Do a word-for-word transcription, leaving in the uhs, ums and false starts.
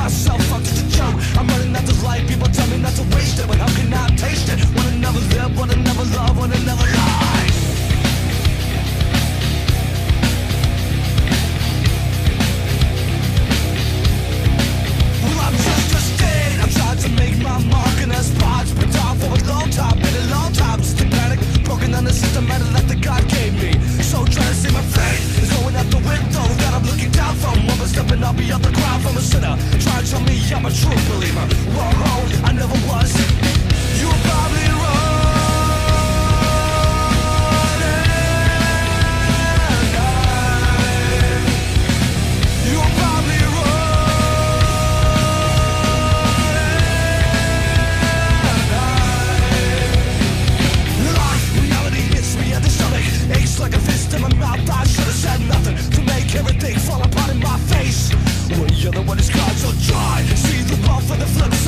myself, I'm just a joke. I'm running out this life, people tell me not to waste it, but how can I taste it? Wanna never live, wanna never love, wanna never lie. Well, I'm just a state, I'm trying to make my mark in a spot. Been down for a long time, been a long time, just a panic. Broken on the system, and that the God gave me. So trying to see my faith is going out the window that I'm looking down from. One stepping up beyond the ground from a sinner, trying to tell me I'm a true believer. Whoa, I never was. You were probably running. You were probably running. Life, reality hits me at the stomach, aches like a fist in my mouth. I should have said nothing to make everything fall apart in my face. Well, you're the one who's got so dry. See the ball for the flip